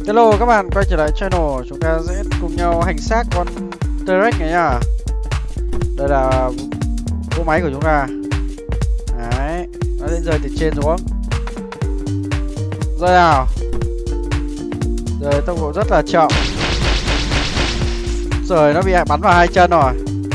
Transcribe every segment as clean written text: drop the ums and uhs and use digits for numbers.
Hello các bạn, quay trở lại channel. Chúng ta sẽ cùng nhau hành xác con T-Rex này nhá. Đây là cỗ máy của chúng ta. Đấy, nó sẽ rơi từ trên xuống. Rơi nào. Rơi tốc độ rất là chậm. Rồi nó bị bắn vào hai chân rồi.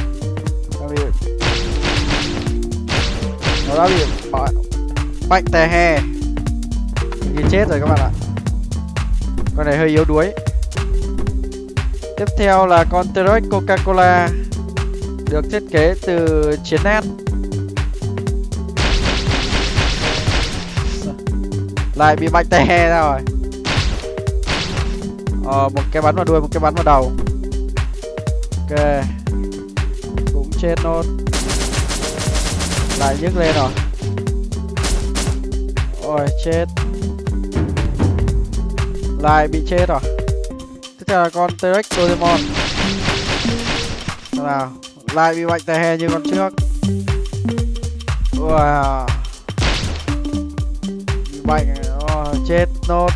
Nó đã bị bệnh tè he. Như chết rồi các bạn ạ. Con này hơi yếu đuối. Tiếp theo là con T-Rex Coca-Cola, được thiết kế từ chiến nét. Lại bị bệnh tè he ra rồi. Một cái bắn vào đuôi, một cái bắn vào đầu. Ok, cũng chết nốt. Lại nhức lên rồi. Ôi chết. Lại bị chết rồi. Tiếp theo là con T-Rex Doraemon. Nào, lại bị bệnh tè he như con trước. Wow. Bị bệnh, chết nốt.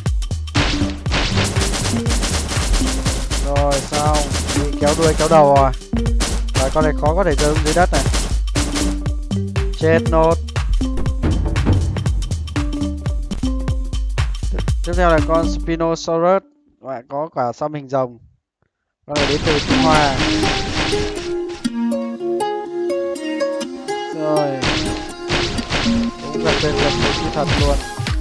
Rồi xong, bị kéo đuôi kéo đầu rồi. Rồi con này khó có thể rơi dưới đất này. Chết nốt. Tiếp theo là con Spinosaurus, và có quả xăm hình rồng. Con này đến từ Trung Hoa. Rồi, cũng gặp tên gần như thật luôn.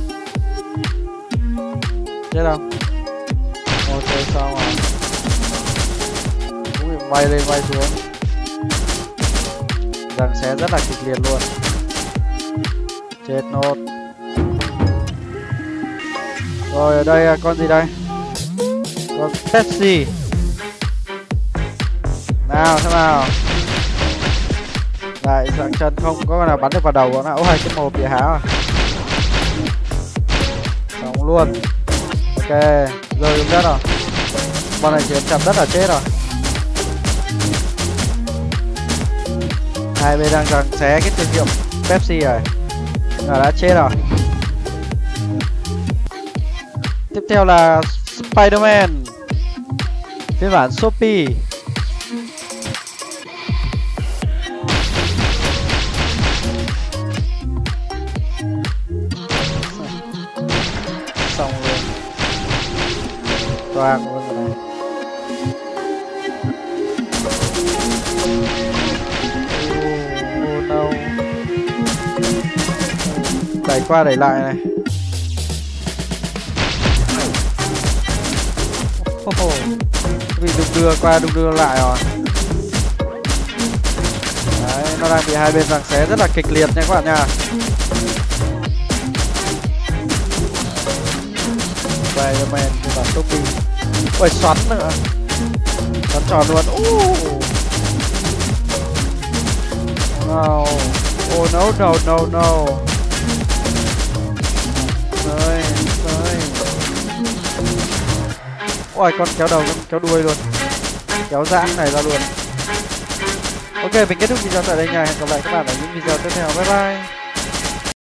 Chết không? Ok, xong rồi. Cũng bị bay lên bay xuống. Răng xé rất là kịch liệt luôn. Chết nốt. Rồi ở đây là con gì đây? Con Pepsi. Nào xem nào. Lại dạng chân không có con nào bắn được vào đầu của nó. Ôi cái mồm bị há rồi. Xong luôn. Ok, rơi xuống đất rồi. Con này chỉ chạm đất là chết rồi. Hai bên đang giằng xé cái thương hiệu Pepsi rồi. Đã chết rồi. Tiếp theo là Spider-Man phiên bản Shopee. Xong luôn. Toang luôn rồi này. Oh no. Đẩy qua đẩy lại này. Bị đung đưa qua đung đưa lại rồi. Đấy, nó đang bị hai bên giằng xé rất là kịch liệt nha các bạn nha. Spider-Man phiên bản Shopee. Ôi xoắn nữa. Xoắn tròn luôn. No. Oh no no no no. Rồi, rồi. Ôi con kéo đầu, con kéo đuôi luôn. Kéo giãn này ra luôn. Ok, mình kết thúc video tại đây nha. Hẹn gặp lại các bạn ở những video tiếp theo. Bye bye.